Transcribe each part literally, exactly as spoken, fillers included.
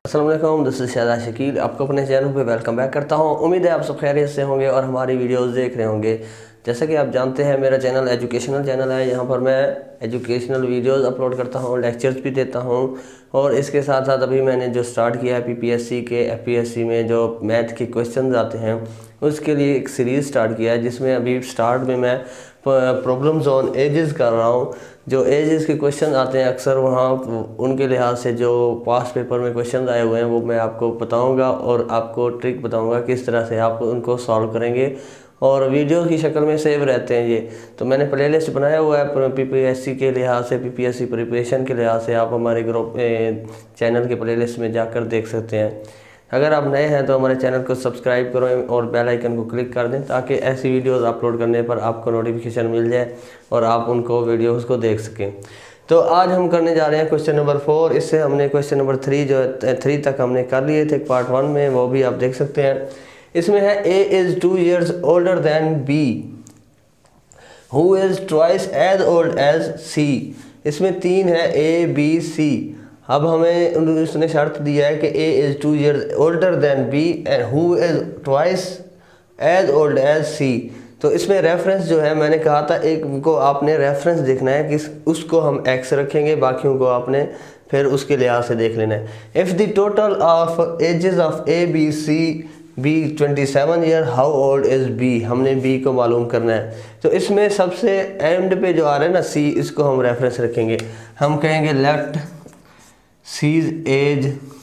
अस्सलाम वालेकुम, this is Shahid Shakeel. आपको अपने चैनल पे वेलकम बैक करता हूँ। उम्मीद है आप सब खैरियत से होंगे और हमारी वीडियोस देख रहे होंगे। जैसा कि आप जानते हैं मेरा चैनल एजुकेशनल चैनल है। यहाँ पर मैं एजुकेशनल वीडियोस अपलोड करता हूँ, लेक्चर्स भी देता हूँ और इसके साथ साथ अभी मैंने जो स्टार्ट किया है पीपीएससी के एफपीएससी में जो मैथ के क्वेश्चन आते हैं उसके लिए एक सीरीज़ स्टार्ट किया है, जिसमें अभी स्टार्ट में मैं प्रॉब्लम्स ऑन एजेस कर रहा हूँ। जो एजेस के क्वेश्चन आते हैं अक्सर वहाँ उनके लिहाज से जो पास्ट पेपर में क्वेश्चन आए हुए हैं वो मैं आपको बताऊंगा और आपको ट्रिक बताऊंगा किस तरह से आप उनको सॉल्व करेंगे और वीडियो की शक्ल में सेव रहते हैं ये। तो मैंने प्लेलिस्ट बनाया हुआ है पीपीएससी के लिहाज से, पीपीएससी प्रिपरेशन के लिहाज से। आप हमारे ग्रुप चैनल के प्लेलिस्ट में जाकर देख सकते हैं। अगर आप नए हैं तो हमारे चैनल को सब्सक्राइब करें और बेल आइकन को क्लिक कर दें ताकि ऐसी वीडियोस अपलोड करने पर आपको नोटिफिकेशन मिल जाए और आप उनको वीडियोस को देख सकें। तो आज हम करने जा रहे हैं क्वेश्चन नंबर फोर। इससे हमने क्वेश्चन नंबर थ्री जो थ्री तक हमने कर लिए थे पार्ट वन में, वो भी आप देख सकते हैं। इसमें है A is two years older than B who is twice as old as C. इसमें तीन है ए बी सी। अब हमें उसने शर्त दिया है कि A is two years older than B and who is twice as old as C. तो इसमें रेफरेंस जो है मैंने कहा था एक को आपने रेफरेंस देखना है कि उसको हम एक्स रखेंगे, बाकियों को आपने फिर उसके लिहाज से देख लेना है। If the total of ages of A B C be twenty seven year how old is B, हमने बी को मालूम करना है। तो इसमें सबसे एंड पे जो आ रहा है ना सी, इसको हम रेफरेंस रखेंगे। हम कहेंगे let C's age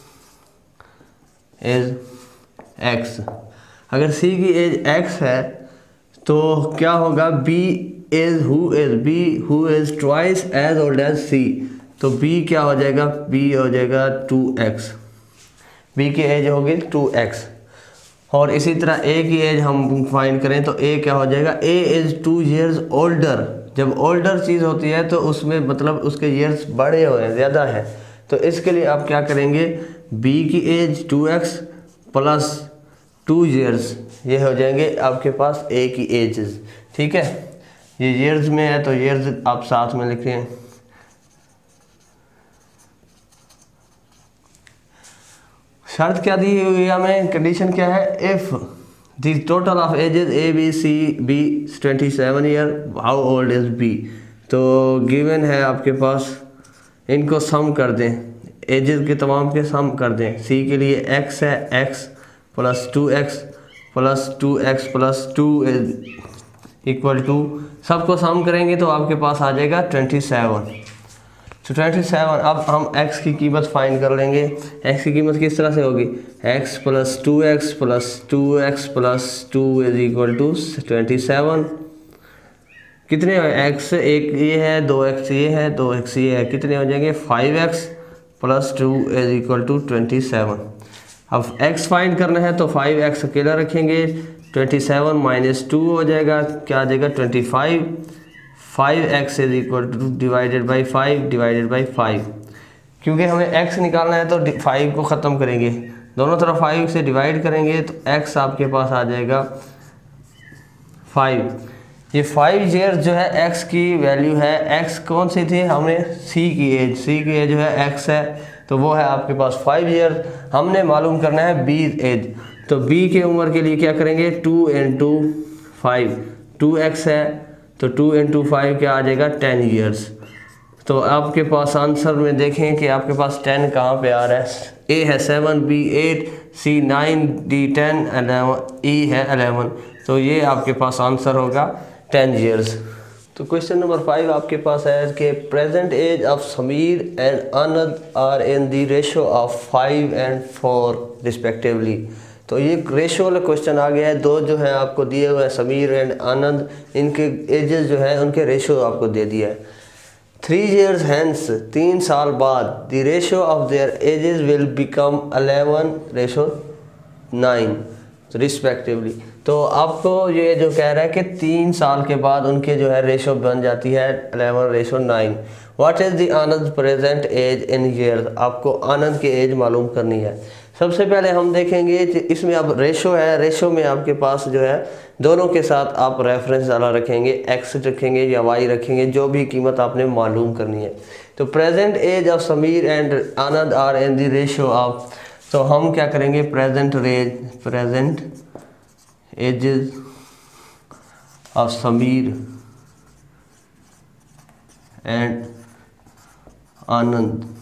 is x. अगर C की एज x है तो क्या होगा, B is who is B who is twice as old as C। तो B क्या हो जाएगा, B हो जाएगा टू एक्स। B की एज होगी टू एक्स। और इसी तरह A की एज हम फाइंड करें तो A क्या हो जाएगा, A is two years older. जब ओल्डर चीज़ होती है तो उसमें मतलब उसके ईयर्स बड़े हुए ज़्यादा है। तो इसके लिए आप क्या करेंगे, B की age two x plus two years, ये हो जाएंगे आपके पास A की एजेस। ठीक है, ये ईयर्स में है तो ईयर्स आप साथ में लिखें। शर्त क्या दी हुई है हमें, कंडीशन क्या है, if the total of ages A B C be twenty seven year how old is B. तो गिवन है आपके पास, इनको सम कर दें, एजेस के तमाम के सम कर दें। सी के लिए x है, x plus two x plus two x plus two equal to, सबको सम करेंगे तो आपके पास आ जाएगा ट्वेंटी सेवन। तो ट्वेंटी सेवन, अब हम x की कीमत फाइंड कर लेंगे। x की कीमत किस तरह से होगी, x plus two x plus two x plus two is equal to twenty seven. कितने x, एक ये है, दो एक्स ये है, दो एक्स ये है, कितने हो जाएंगे, five x plus two is equal to twenty seven. अब x फाइंड करना है तो फाइव एक्स अकेला रखेंगे, ट्वेंटी सेवन माइनस टू हो जाएगा, क्या आ जाएगा twenty five. Five x is equal to divided by five divided by five. क्योंकि हमें x निकालना है तो फाइव को ख़त्म करेंगे, दोनों तरफ फाइव से डिवाइड करेंगे तो x आपके पास आ जाएगा फाइव। ये फाइव ईयर्स जो है x की वैल्यू है, x कौन सी थी, हमने C की एज, C की एज जो है x है तो वो है आपके पास फाइव ईयर्स। हमने मालूम करना है B एज, तो B की उम्र के लिए क्या करेंगे, two into five, two x है तो टू इंटू फाइव क्या आ जाएगा, टेन ईयर्स। तो आपके पास आंसर में देखें कि आपके पास टेन कहाँ पे आ रहा है, A है seven, B eight, C nine, D ten, eleven, E है एलेवन। तो ये आपके पास आंसर होगा टेन ईयर्स। तो क्वेश्चन नंबर फाइव आपके पास है कि present age of Sameer and Anand are in the ratio of five and four respectively. तो ये रेशो वाला क्वेश्चन आ गया है। दो जो है आपको दिए हुए हैं समीर एंड आनंद, इनके एजेस जो है उनके रेशो आपको दे दिया है। थ्री ईयर्स हैंस, तीन साल बाद, the ratio of their ages will become eleven ratio nine respectively. तो आपको ये जो कह रहा है कि तीन साल के बाद उनके जो है रेशो बन जाती है eleven ratio nine. What is the Anand present age in years, आपको आनंद की एज मालूम करनी है। सबसे पहले हम देखेंगे कि इसमें अब रेशो है, रेशो में आपके पास जो है दोनों के साथ आप रेफरेंस वाला रखेंगे, एक्स रखेंगे या वाई रखेंगे, जो भी कीमत आपने मालूम करनी है। तो present age of Sameer and Anand are in the ratio of तो हम क्या करेंगे, present rage present ages of Sameer and Anand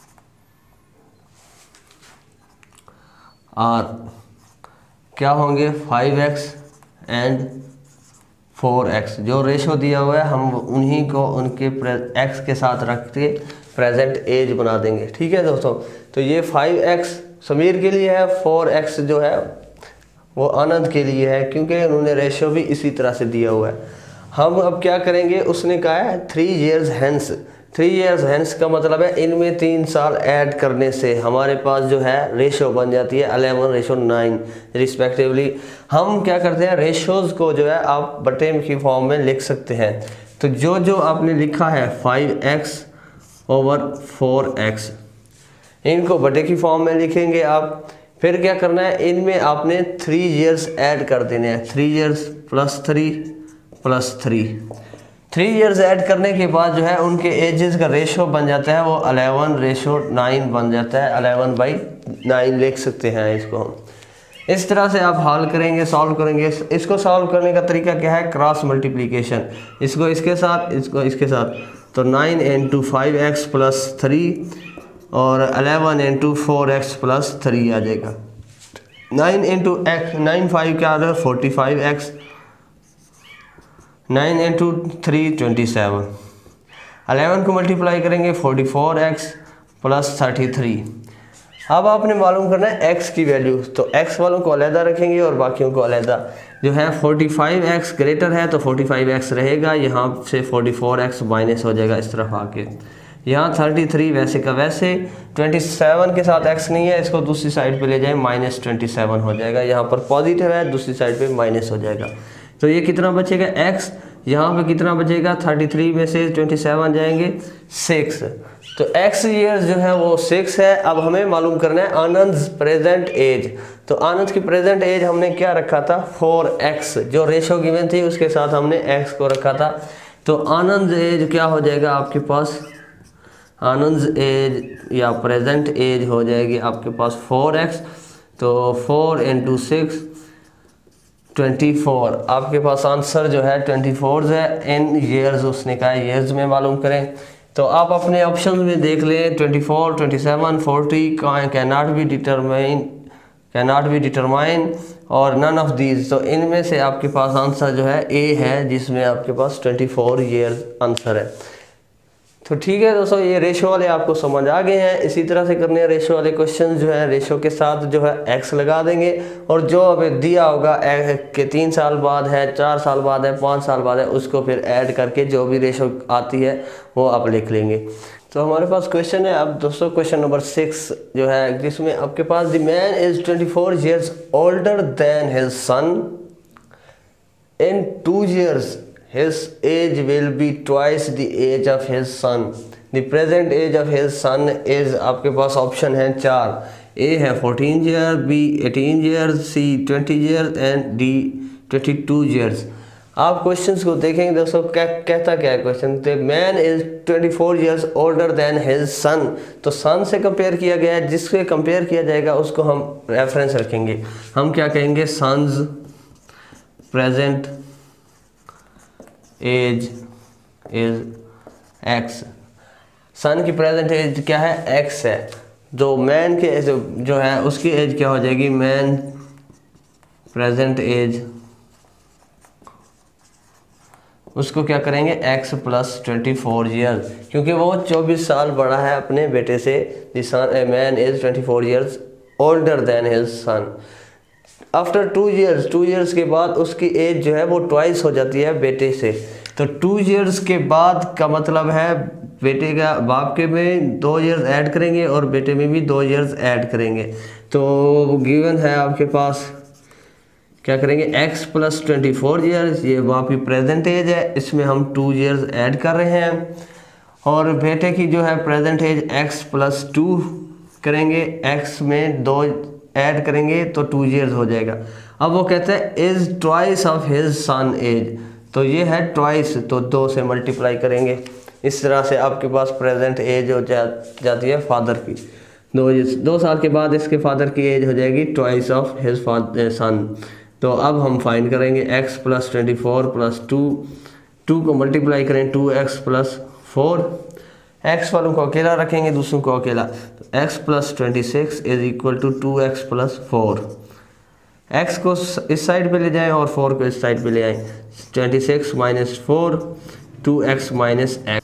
are क्या होंगे, five x and four x. जो रेशो दिया हुआ है हम उन्हीं को उनके एक्स के साथ रख के प्रेजेंट एज बना देंगे। ठीक है दोस्तों, तो ये फाइव एक्स समीर के लिए है, फोर एक्स जो है वो आनंद के लिए है, क्योंकि उन्होंने रेशो भी इसी तरह से दिया हुआ है। हम अब क्या करेंगे, उसने कहा है three years hence. Three years hence का मतलब है इनमें तीन साल ऐड करने से हमारे पास जो है रेशो बन जाती है अलेवन रेशो नाइन रिस्पेक्टिवली। हम क्या करते हैं, रेशोज को जो है आप बटे की फॉर्म में लिख सकते हैं। तो जो जो आपने लिखा है five x over four x, इनको बटे की फॉर्म में लिखेंगे आप। फिर क्या करना है, इनमें आपने थ्री इयर्स ऐड कर देने हैं, three years plus three plus three. Three years add करने के बाद जो है उनके एजेस का रेशो बन जाता है वो अलेवन रेशो नाइन बन जाता है, अलेवन बाई नाइन लिख सकते हैं इसको हम। इस तरह से आप हल करेंगे, सॉल्व करेंगे। इसको सॉल्व करने का तरीका क्या है, क्रॉस मल्टीप्लिकेशन। इसको इसके साथ, इसको इसके साथ, तो nine into five x plus three और eleven into four x plus three आ जाएगा। Nine into x, nine five क्या आ रहा है, forty five x, nine into three twenty seven, eleven को मल्टीप्लाई करेंगे forty four x plus thirty three. अब आपने मालूम करना है x की वैल्यू, तो x वालों को अलहदा रखेंगे और बाकियों को अलहदा। जो है फोर्टी फाइव एक्स ग्रेटर है तो फोर्टी फाइव एक्स रहेगा, यहाँ से फोर्टी फोर एक्स माइनस हो जाएगा इस तरफ आके। यहाँ थर्टी थ्री वैसे का वैसे, ट्वेंटी सेवन के साथ x नहीं है, इसको दूसरी साइड पे ले जाए, माइनस ट्वेंटी सेवन हो जाएगा। यहाँ पर पॉजिटिव है, दूसरी साइड पे माइनस हो जाएगा। तो ये कितना बचेगा x, यहाँ पे कितना बचेगा, थर्टी थ्री में से ट्वेंटी सेवन जाएंगे सिक्स, तो x ईयर्स जो है वो सिक्स है। अब हमें मालूम करना है आनंद प्रेजेंट एज। तो आनंद की प्रेजेंट एज हमने क्या रखा था, फोर एक्स, जो रेशो गिवन थी उसके साथ हमने x को रखा था। तो आनंद एज क्या हो जाएगा आपके पास, आनंद एज या प्रेजेंट एज हो जाएगी आपके पास फोर एक्स, तो four into six twenty four. आपके पास आंसर जो है ट्वेंटी फोर है। इन ईयर्स उसने कहा ईयर्स में मालूम करें, तो आप अपने ऑप्शन में देख लें, twenty four, twenty seven, forty can not be determine can not be determine और नन ऑफ दीज। तो इनमें से आपके पास आंसर जो है ए है, जिसमें आपके पास ट्वेंटी फोर ईयर्स आंसर है। तो ठीक है दोस्तों, ये रेशो वाले आपको समझ आ गए हैं। इसी तरह से करने हैं रेशो वाले क्वेश्चन, जो है रेशो के साथ जो है एक्स लगा देंगे और जो अभी दिया होगा कि तीन साल बाद है, चार साल बाद है, पाँच साल बाद है, उसको फिर ऐड करके जो भी रेशो आती है वो आप लिख लेंगे। तो हमारे पास क्वेश्चन है अब दोस्तों, क्वेश्चन नंबर सिक्स जो है, जिसमें आपके पास the man is twenty four years older than his son in two years his age will be twice the age of his son. The present age of his son is, आपके पास option है चार, A है fourteen year, B eighteen year, C twenty year and D twenty two years. आप questions को देखेंगे दोस्तों, क्या कहता क्या है question, the man is twenty four years older than his son. तो सन से कंपेयर किया गया है, जिससे कंपेयर किया जाएगा उसको हम रेफरेंस रखेंगे। हम क्या कहेंगे, son's present age is x. Son की प्रेजेंट एज क्या है, एक्स है। जो मैन के जो, जो है उसकी एज क्या हो जाएगी, मैन प्रेजेंट एज, उसको क्या करेंगे, x plus twenty four year, क्योंकि वो चौबीस साल बड़ा है अपने बेटे से। The son man is twenty four years older than his son. After two years, two years के बाद उसकी एज जो है वो ट्वाइस हो जाती है बेटे से। तो टू ईयर्स के बाद का मतलब है बेटे का, बाप के में दो ईयर्स ऐड करेंगे और बेटे में भी दो ईयर्स ऐड करेंगे। तो गिवन है आपके पास, क्या करेंगे, x plus twenty four years, ये बाप की प्रेजेंट एज है, इसमें हम टू ईयर्स ऐड कर रहे हैं। और बेटे की जो है present age x plus two करेंगे, x में दो ऐड करेंगे तो टू ईयर्स हो जाएगा। अब वो कहते हैं is twice of his son age, तो ये है ट्वाइस, तो दो से मल्टीप्लाई करेंगे। इस तरह से आपके पास प्रेजेंट एज हो जा, जाती है फादर की। दो दो साल के बाद इसके फादर की एज हो जाएगी ट्वाइस ऑफ हिज सन। तो अब हम फाइंड करेंगे x plus twenty four plus two, two को मल्टीप्लाई करें two x plus four, x वालों को अकेला रखेंगे दूसरों को अकेला, तो x plus twenty six is equal to two x plus four. X को इस साइड पे ले जाएं और फोर को इस साइड पे ले आएं, twenty six minus four, two x minus x.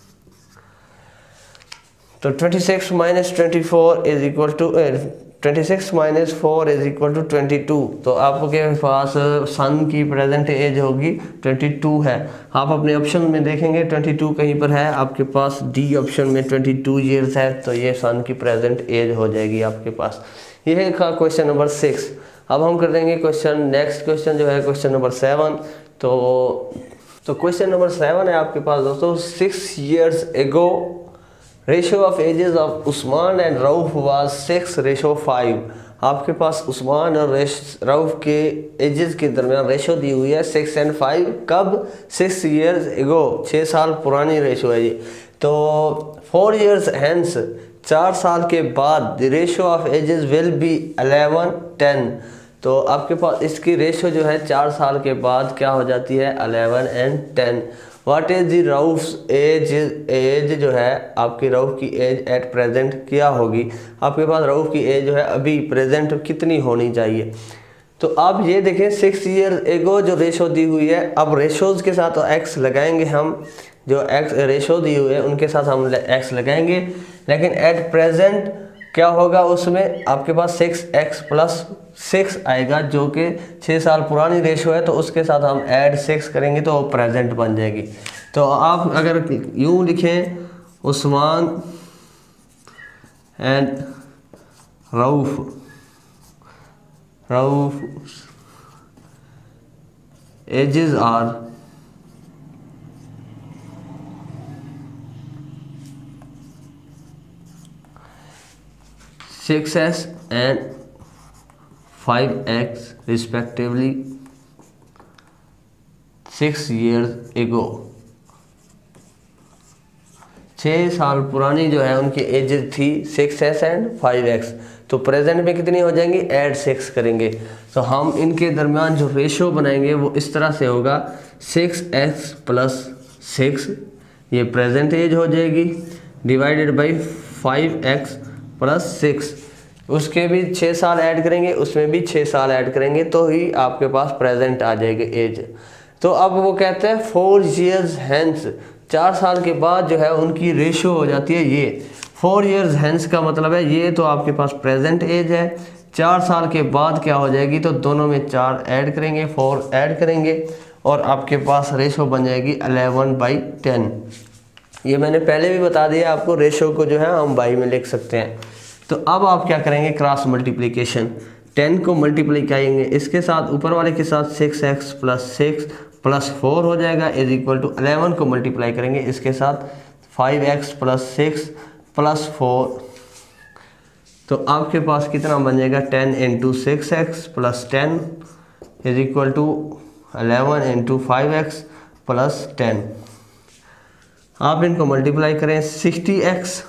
तो twenty six minus twenty four is equal to twenty six minus four is equal to twenty two. तो आपके पास सन की प्रेजेंट एज होगी ट्वेंटी टू है। आप अपने ऑप्शन में देखेंगे ट्वेंटी टू कहीं पर है, आपके पास डी ऑप्शन में ट्वेंटी टू ईयर्स है, तो ये सन की प्रेजेंट एज हो जाएगी आपके पास। ये था क्वेश्चन नंबर सिक्स। अब हम कर देंगे क्वेश्चन नेक्स्ट क्वेश्चन जो है क्वेश्चन नंबर सेवन। तो तो क्वेश्चन नंबर सेवन है आपके पास दोस्तों, six years ago ratio of ages of Usman and Rauf was six ratio five. आपके पास उस्मान और रऊफ के एजेस के दरमियान रेशो दी हुई है सिक्स एंड फाइव। कब? सिक्स ईयर्स एगो, छः साल पुरानी रेशो है ये। तो फोर ईयर्स हैंस, चार साल के बाद the ratio of ages will be eleven ten. तो आपके पास इसकी रेशो जो है चार साल के बाद क्या हो जाती है, eleven and ten. What is the Rauf age, age जो है आपकी रऊफ की एज एट प्रेजेंट क्या होगी। आपके पास रऊफ की एज जो है अभी प्रेजेंट कितनी होनी चाहिए। तो आप ये देखें सिक्स ईयर एगो जो रेशो दी हुई है, अब रेशोज़ के साथ तो एक्स लगाएंगे हम, जो एक्स रेशो दी हुई है उनके साथ हम एक्स लगाएंगे, लेकिन एट प्रेजेंट क्या होगा उसमें आपके पास सिक्स एक्स प्लस सिक्स आएगा, जो कि छः साल पुरानी रेशो है, तो उसके साथ हम ऐड सिक्स करेंगे तो प्रेजेंट बन जाएगी। तो आप अगर यूँ लिखें Usman and Rauf, Rauf ages are six x and five x respectively six years ago। छः साल पुरानी जो है उनकी एज थी six x and five x. तो प्रेजेंट में कितनी हो जाएंगी, ऐड सिक्स करेंगे। तो हम इनके दरमियान जो रेशो बनाएंगे वो इस तरह से होगा, सिक्स एक्स प्लस सिक्स, ये प्रेजेंट एज हो जाएगी, divided by five x plus six, उसके भी छः साल ऐड करेंगे, उसमें भी छः साल ऐड करेंगे, तो ही आपके पास प्रेजेंट आ जाएगी एज। तो अब वो कहते हैं फोर ईयर्स हैंस, चार साल के बाद जो है उनकी रेशो हो जाती है ये। फोर ईयर्स हैंस का मतलब है ये तो आपके पास प्रेजेंट एज है, चार साल के बाद क्या हो जाएगी, तो दोनों में चार ऐड करेंगे, फोर ऐड करेंगे और आपके पास रेशो बन जाएगी अलेवन बाई टेन। ये मैंने पहले भी बता दिया आपको, रेशो को जो है हम बाई में लिख सकते हैं। तो अब आप क्या करेंगे, क्रॉस मल्टीप्लिकेशन, टेन को मल्टीप्लाई करेंगे इसके साथ, ऊपर वाले के साथ six x plus six plus four हो जाएगा इज इक्वल टू अलेवन को मल्टीप्लाई करेंगे इसके साथ five x plus six plus four, तो आपके पास कितना बन जाएगा, ten into six x plus ten is equal to eleven into five x plus ten. आप इनको मल्टीप्लाई करें, सिक्सटी एक्स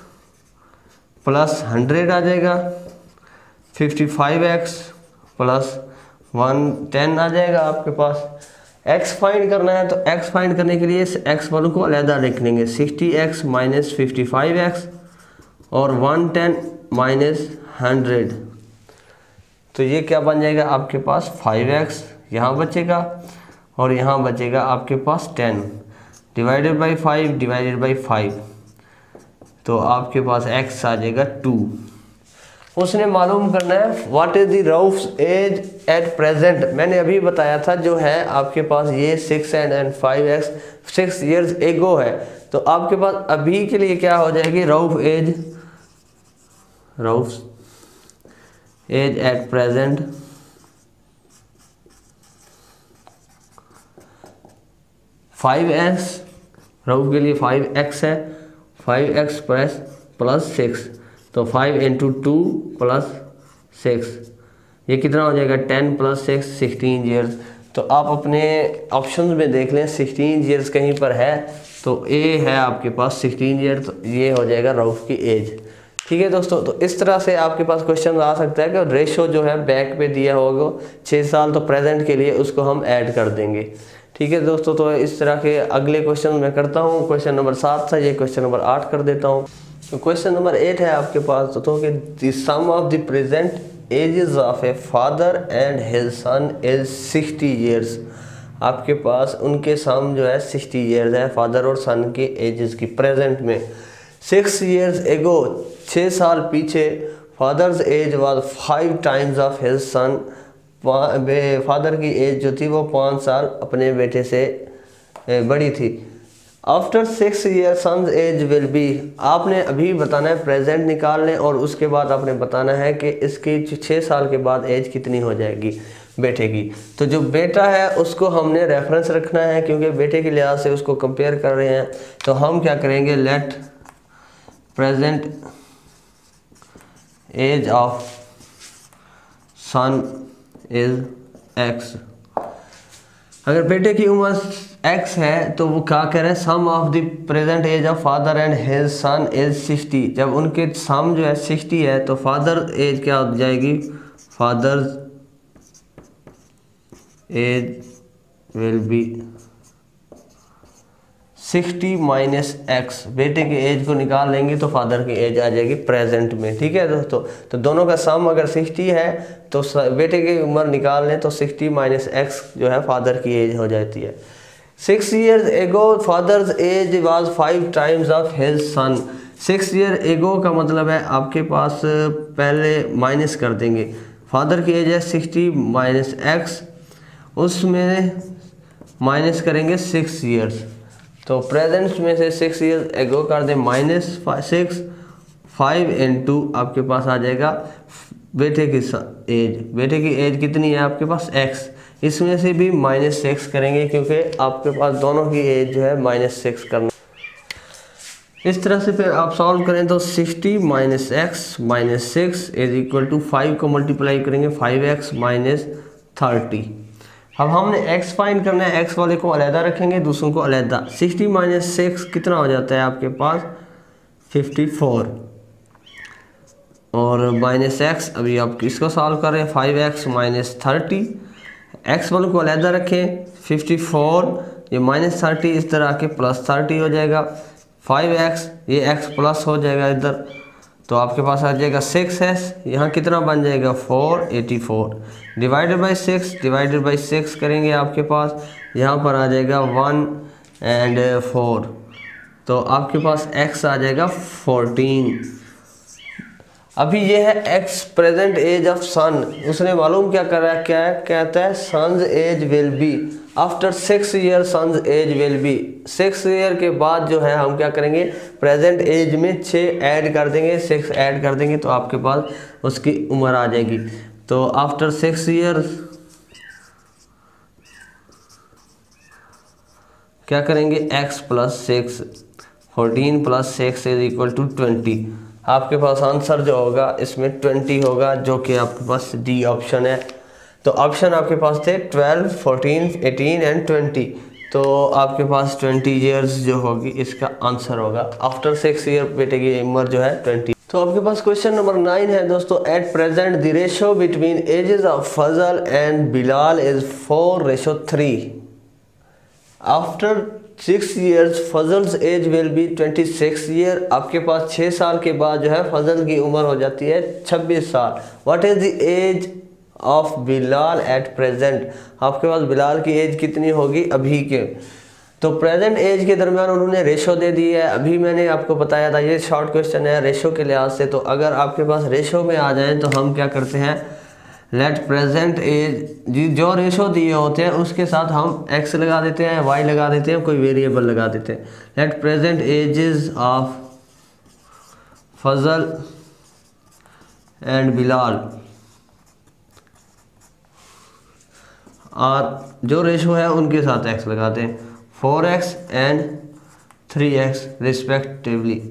प्लस हंड्रेड आ जाएगा, fifty five x plus one ten आ जाएगा आपके पास। x फाइंड करना है तो x फाइंड करने के लिए x वालों को अलहदा लिख लेंगे, sixty x minus fifty five x और वन टेन माइनस हंड्रेड, तो ये क्या बन जाएगा आपके पास फाइव एक्स यहाँ बचेगा और यहाँ बचेगा आपके पास ten divided by five divided by five, तो आपके पास x आ जाएगा टू। उसने मालूम करना है what is the Rauf age at present. मैंने अभी बताया था जो है आपके पास ये six and and five x six years ago है, तो आपके पास अभी के लिए क्या हो जाएगी, Rauf age, Rauf age at present five x, Rauf के लिए फाइव एक्स है, five x plus plus six, तो five into two plus six, ये कितना हो जाएगा, ten plus six sixteen years. तो आप अपने ऑप्शंस में देख लें सिक्सटीन ईयर्स कहीं पर है, तो ए है आपके पास सिक्सटीन ईयर, तो ये हो जाएगा रऊफ की एज। ठीक है दोस्तों, तो इस तरह से आपके पास क्वेश्चन आ सकता है कि रेशो जो है बैक पे दिया होगा छः साल, तो प्रेजेंट के लिए उसको हम ऐड कर देंगे। ठीक है दोस्तों, तो इस तरह के अगले क्वेश्चन मैं करता हूँ। क्वेश्चन नंबर सात था, ये क्वेश्चन नंबर आठ कर देता हूँ। तो क्वेश्चन नंबर एट है आपके पास, तो, तो कि the sum of the present ages of a father and his son is sixty years. आपके पास उनके सम जो है सिक्सटी ईयर्स है, फादर और सन के एजेस की प्रेजेंट में। सिक्स ईयर्स एगो, छः साल पीछे, father's age was five times of his son. Father की एज जो थी वो पाँच साल अपने बेटे से बड़ी थी। After six year son's age will be, आपने अभी बताना है, प्रेजेंट निकाल लें और उसके बाद आपने बताना है कि इसकी छः साल के बाद एज कितनी हो जाएगी बेटे की। तो जो बेटा है उसको हमने रेफरेंस रखना है, क्योंकि बेटे के लिहाज से उसको कंपेयर कर रहे हैं। तो हम क्या करेंगे, let present age of son is x. अगर बेटे की उम्र x है तो वो क्या कह रहे हैं, sum of the present age of father and his son is sixty. जब उनके सम जो है सिक्सटी है तो फादर एज क्या हो जाएगी, father's age will be sixty minus x. बेटे की एज को निकाल लेंगे तो फादर की एज आ जाएगी प्रेजेंट में। ठीक है दोस्तों, तो दोनों का सम अगर सिक्सटी है तो बेटे की उम्र निकाल लें तो सिक्सटी माइनस एक्स जो है फादर की एज हो जाती है। Six years ago father's age was five times of his son. Six year ago का मतलब है आपके पास पहले माइनस कर देंगे, फादर की एज है सिक्सटी माइनस एक्स, उसमें माइनस करेंगे सिक्स ईयर्स। तो प्रेजेंट में से सिक्स ईयर्स एगो कर दें माइनस सिक्स, फाइव इंटू आपके पास आ जाएगा बेटे की एज। बेटे की एज कितनी है आपके पास एक्स, इसमें से भी माइनस सिक्स करेंगे क्योंकि आपके पास दोनों की एज जो है माइनस सिक्स करना। इस तरह से फिर आप सॉल्व करें तो sixty minus x minus six is equal to five को मल्टीप्लाई करेंगे फाइव एक्स माइनस थर्टी। अब हमने x फाइंड करना है, x वाले को अलहदा रखेंगे, दूसरों को अलहदा। सिक्सटी माइनस सिक्स कितना हो जाता है आपके पास फिफ्टी फोर, और माइनस एक्स अभी आप इसको सॉल्व करें, five x minus thirty. X वालों को अलहदा रखें, फिफ्टी फोर ये माइनस थर्टी इस तरह के प्लस थर्टी हो जाएगा, फाइव एक्स ये x प्लस हो जाएगा इधर, तो आपके पास आ जाएगा सिक्स एस, यहाँ कितना बन जाएगा four eighty four, divided by six, divided by six करेंगे आपके पास यहाँ पर आ जाएगा वन एंड फोर, तो आपके पास x आ जाएगा फोर्टीन। अभी ये है x present age of son, उसने मालूम क्या कर रहा है, क्या है कहता है son's age will be after six year, son's age will be. Six year के बाद जो है हम क्या करेंगे, प्रेजेंट एज में छः ऐड कर देंगे, सिक्स ऐड कर देंगे तो आपके पास उसकी उम्र आ जाएगी। तो आफ्टर सिक्स ईयर क्या करेंगे, x plus six, fourteen plus six is equal to twenty. आपके पास आंसर जो होगा इसमें ट्वेंटी होगा, जो कि आपके पास डी ऑप्शन है। तो ऑप्शन आपके पास थे twelve, fourteen, eighteen and twenty, तो आपके पास ट्वेंटी ईयर्स जो होगी इसका आंसर होगा। आफ्टर सिक्स ईयर बेटे की उम्र जो है ट्वेंटी। तो आपके पास क्वेश्चन नंबर नाइन है दोस्तों, at present the ratio between ages of Fazal and Bilal is four ratio three. After six years Fazal's age will be twenty six year. आपके पास छः साल के बाद जो है फजल की उम्र हो जाती है छब्बीस साल। What is the age of Bilal at present, आपके पास बिलाल की एज कितनी होगी अभी के। तो प्रेजेंट एज के दरमियान उन्होंने रेशो दे दी है, अभी मैंने आपको बताया था ये शॉर्ट क्वेश्चन है रेशो के लिहाज से। तो अगर आपके पास रेशो में आ जाए तो हम क्या करते हैं, लेट प्रेजेंट एज, जो रेशो दिए होते हैं उसके साथ हम x लगा देते हैं, y लगा देते हैं, कोई वेरिएबल लगा देते हैं। Let present ages of Fazal and Bilal, और जो रेशो है उनके साथ x लगाते हैं, four x and three x respectively.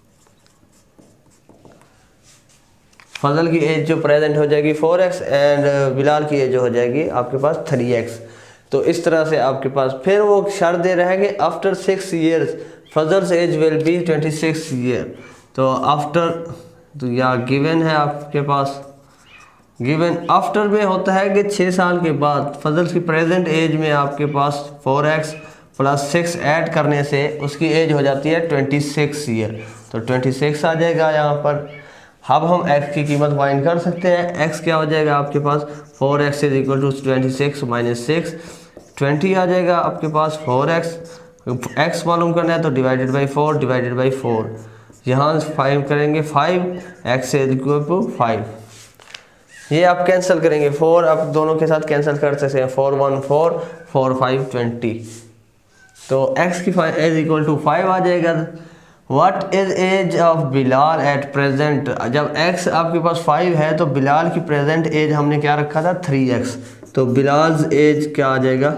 Fazal की एज जो प्रेजेंट हो जाएगी फोर एक्स एंड बिलाल की एज जो हो जाएगी आपके पास थ्री एक्स। तो इस तरह से आपके पास फिर वो शर्त दे रहेंगे after six years Fazal's age will be twenty six year. तो आफ्टर तो या गिवन है आपके पास, गिवन आफ्टर में होता है कि छः साल के बाद फजल की प्रेजेंट एज में आपके पास four x plus six add करने से उसकी एज हो जाती है ट्वेंटी सिक्स ईयर। तो ट्वेंटी सिक्स आ जाएगा यहाँ पर। अब हम x की कीमत फाइंड कर सकते हैं। x क्या हो जाएगा आपके पास, four x is equal to twenty six minus six, twenty आ जाएगा आपके पास। फोर एक्स x मालूम करना है तो divided by four, divided by four, यहाँ फाइव करेंगे five, x is equal to five. ये आप कैंसिल करेंगे, फोर आप दोनों के साथ कैंसिल कर सकते हैं, four one four, four five twenty. तो x की एज इक्वल टू फाइव आ जाएगा। What is age of Bilal at present, जब x आपके पास फाइव है तो बिलाल की प्रेजेंट एज हमने क्या रखा था, थ्री एक्स। तो बिलाल एज क्या आ जाएगा,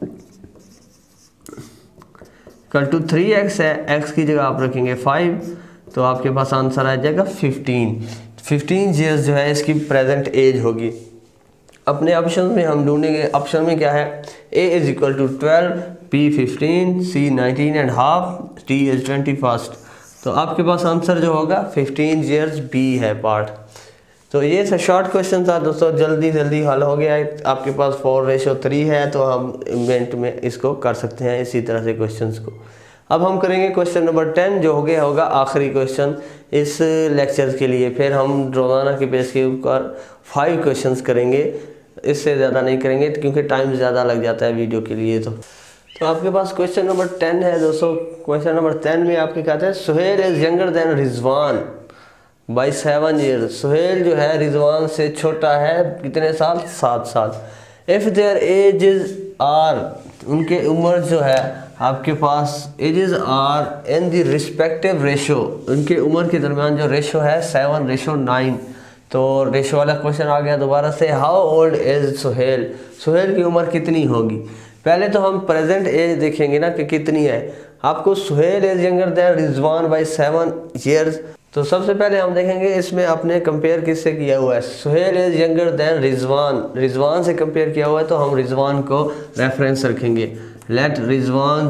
कल टू थ्री एक्स है, x की जगह आप रखेंगे फाइव, तो आपके पास आंसर आ जाएगा फिफ्टीन। फिफ्टीन ईयर्स जो है इसकी प्रेजेंट एज होगी। अपने ऑप्शन में हम ढूंढेंगे, ऑप्शन में क्या है, a is equal to twelve, b fifteen, c nineteen and half, d is twenty first. तो आपके पास आंसर जो होगा फिफ्टीन ईयर्स b है पार्ट। तो ये था शॉर्ट क्वेश्चन था दोस्तों, जल्दी जल्दी हल हो गया है। आपके पास फोर रेशो थ्री है तो हम मिनट में इसको कर सकते हैं इसी तरह से क्वेश्चंस को। अब हम करेंगे क्वेश्चन नंबर टेन, जो हो गया होगा आखिरी क्वेश्चन इस लेक्चर के लिए। फिर हम रोज़ाना के बेस के ऊपर फाइव क्वेश्चंस करेंगे, इससे ज़्यादा नहीं करेंगे क्योंकि टाइम ज़्यादा लग जाता है वीडियो के लिए। तो तो आपके पास क्वेश्चन नंबर टेन है दोस्तों। क्वेश्चन नंबर टेन में आपके कहते हैं Suhail is younger than Rizwan by seven year. Suhail जो है रिजवान से छोटा है कितने साल, सात साल। इफ़ देयर एजेस आर, उनके उम्र जो है आपके पास ages are in the respective ratio, उनके उम्र के दरमियान जो रेशो है सेवन रेशो नाइन। तो रेशो वाला क्वेश्चन आ गया दोबारा से। How old is Suhail, Suhail की उम्र कितनी होगी। पहले तो हम प्रेजेंट एज देखेंगे ना कि कितनी है। आपको Suhail is younger than Rizwan by seven years. तो सबसे पहले हम देखेंगे इसमें आपने कंपेयर किससे किया हुआ है, Suhail is younger than Rizwan, Rizwan से कंपेयर किया हुआ है तो हम रिजवान को रेफरेंस रखेंगे। Let Rizwan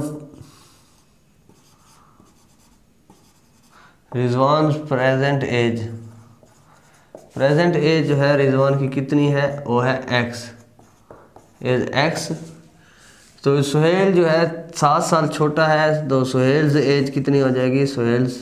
Rizwan present age, present age जो है रिजवान की कितनी है, वो है x, एज x। तो सुहेल जो है सात साल छोटा है तो सुहेल एज कितनी हो जाएगी, Suhail's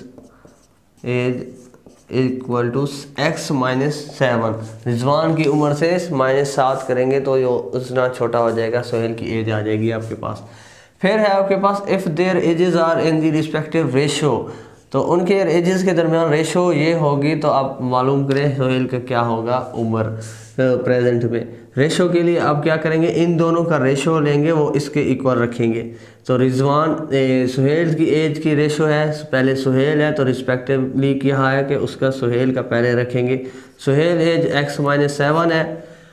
age equal to x minus seven. Rizwan की उम्र से माइनस सात करेंगे तो ये उतना छोटा हो जाएगा, सुहेल की एज आ जाएगी आपके पास। फिर है आपके पास if their ages are in the respective ratio, तो उनके एजेस के दरमियान रेशो ये होगी तो आप मालूम करें सुहेल का क्या होगा उम्र प्रेजेंट में। रेशो के लिए आप क्या करेंगे, इन दोनों का रेशो लेंगे वो इसके इक्वल रखेंगे। तो रिजवान सुहेल की एज की रेशो है, पहले सुहेल है तो रिस्पेक्टिवली क्या है कि उसका सुहेल का पहले रखेंगे। Suhail age x minus seven है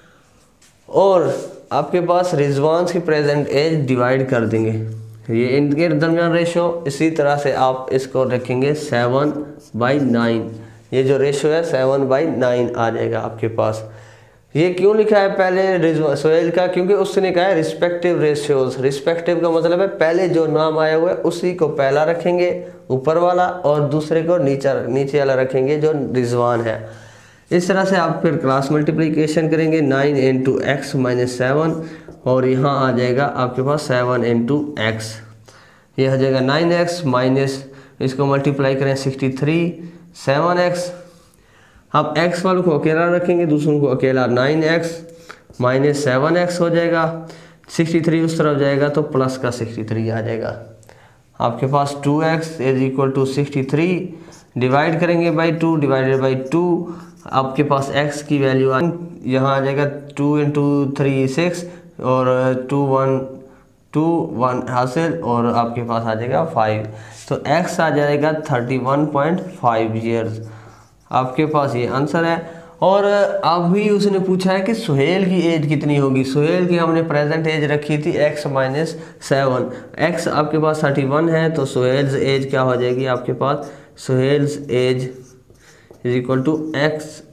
और आपके पास रिजवान की प्रेजेंट एज डिवाइड कर देंगे, ये इनके दरमियान रेशो। इसी तरह से आप इसको रखेंगे सेवन बाई नाइन, ये जो रेशो है सेवन बाई नाइन आ जाएगा आपके पास। ये क्यों लिखा है पहले सुहेल का, क्योंकि उसने कहा है रिस्पेक्टिव रेशियोज। रिस्पेक्टिव का मतलब है पहले जो नाम आया हुआ है उसी को पहला रखेंगे ऊपर वाला और दूसरे को नीचे नीचे वाला रखेंगे जो रिजवान है। इस तरह से आप फिर क्रॉस मल्टीप्लिकेशन करेंगे, nine into x minus seven और यहाँ आ जाएगा आपके पास सेवन इंटू एक्स, ये हो जाएगा नाइन एक्स माइनस इसको मल्टीप्लाई करें सिक्सटी थ्री, सेवन एक्स। आप x वालों को अकेला रखेंगे दूसरों को अकेला, nine x minus seven x हो जाएगा, सिक्सटी थ्री उस तरफ जाएगा तो प्लस का सिक्सटी थ्री आ जाएगा आपके पास। Two x is equal to sixty three, divide करेंगे by two, divided by two, आपके पास x की वैल्यू यहाँ आ जाएगा टू इंटू थ्री सिक्स और टू वन टू वन हासिल और आपके पास आ जाएगा फाइव। तो x आ जाएगा thirty one point five years, आपके पास ये आंसर है। और अभी उसने पूछा है कि सुहेल की एज कितनी होगी। सुहेल की हमने प्रेजेंट एज रखी थी x माइनस सेवन, एक्स आपके पास थर्टी वन है तो सुहेल्स एज क्या हो जाएगी आपके पास, Suhail's age is equal to x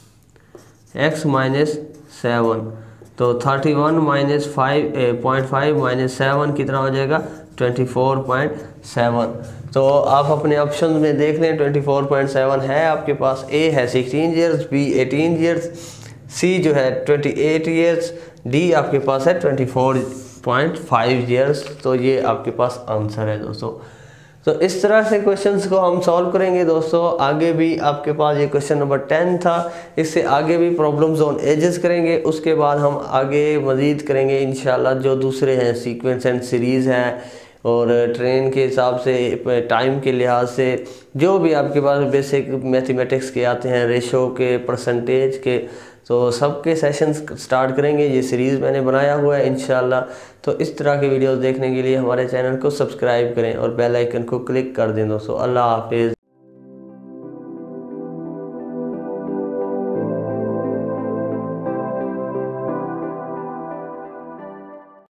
x minus seven. तो thirty one minus five point five minus seven कितना हो जाएगा, ट्वेंटी फोर पॉइंट सेवन। तो आप अपने ऑप्शन में देख लें, ट्वेंटी फोर पॉइंट सेवन है आपके पास। ए है sixteen years, B eighteen years, C जो है ट्वेंटी एट ईयर्स, डी आपके पास है twenty four point five years. तो ये आपके पास आंसर है दोस्तों। तो इस तरह से क्वेश्चंस को हम सॉल्व करेंगे दोस्तों। आगे भी आपके पास ये क्वेश्चन नंबर टेन था, इससे आगे भी प्रॉब्लम्स ऑन एजेस करेंगे। उसके बाद हम आगे मज़ीद करेंगे इंशाल्लाह, जो दूसरे हैं सीक्वेंस एंड सीरीज़ हैं, और ट्रेन के हिसाब से, टाइम के लिहाज से, जो भी आपके पास बेसिक मैथमेटिक्स के आते हैं, रेशो के, परसेंटेज के, तो सबके सेशंस स्टार्ट करेंगे। ये सीरीज़ मैंने बनाया हुआ है इंशाल्लाह। तो इस तरह के वीडियोस देखने के लिए हमारे चैनल को सब्सक्राइब करें और बेल आइकन को क्लिक कर दें दोस्तों। अल्लाह हाफिज़।